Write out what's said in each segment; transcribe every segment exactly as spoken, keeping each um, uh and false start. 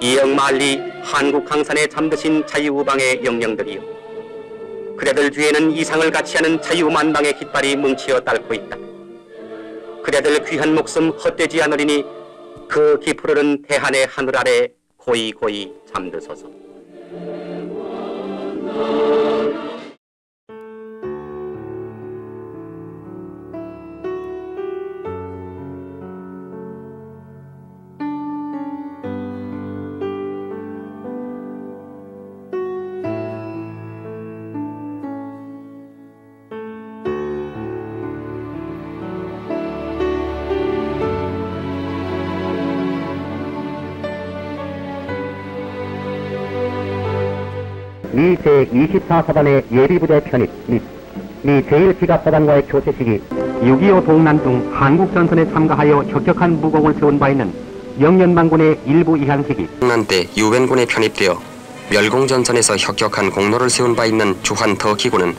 이역만리 한국 강산에 잠드신 자유우방의 영령들이요, 그대들 뒤에는 이상을 같이 하는 자유만방의 깃발이 뭉치어 딸고 있다. 그대들 귀한 목숨 헛되지 않으리니 그 기푸르른 대한의 하늘 아래 고이 고이 잠드소서. 미 제이십사 사단의 예비부대 편입 및 미 제일 기갑사단과의 교체식이 육이오 동란 등 한국전선에 참가하여 혁혁한 무공을 세운 바 있는 영연만군의 일부 이항식이 동란 때 유엔군에 편입되어 멸공전선에서 혁혁한 공로를 세운 바 있는 주한 터키군은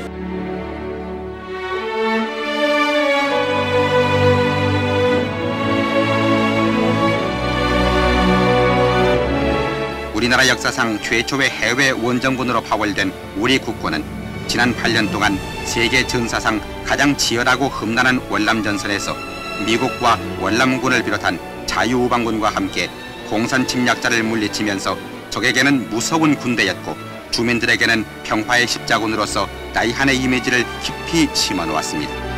우리나라 역사상 최초의 해외 원정군으로 파벌된 우리 국군은 지난 팔 년 동안 세계 전사상 가장 치열하고 험난한 월남전선에서 미국과 월남군을 비롯한 자유우방군과 함께 공산 침략자를 물리치면서 적에게는 무서운 군대였고 주민들에게는 평화의 십자군으로서 나이한의 이미지를 깊이 심어놓았습니다.